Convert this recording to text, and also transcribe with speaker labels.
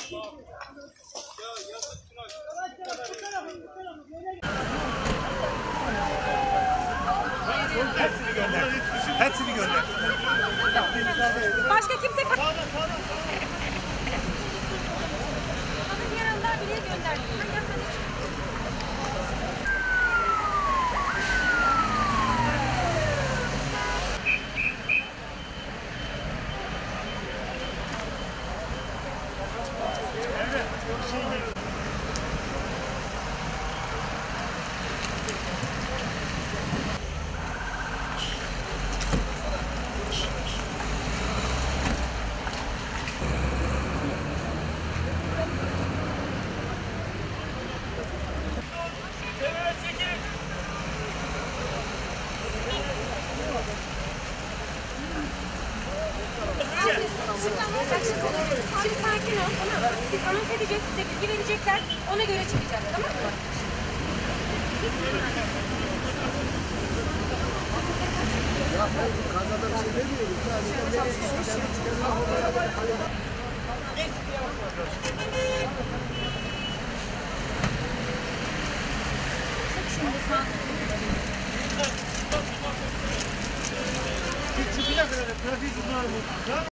Speaker 1: Hepsini gönder. Hepsini gönder.
Speaker 2: Başka kimse yanından bile gönderdim. Şimdi sakin ol, tamam mı? Biz anons edeceğiz, size bilgi verecekler, ona göre çıkacağız, tamam mı?
Speaker 3: Ya ben kazada bir şey demiyorum.
Speaker 1: Çıkacak kadar trafik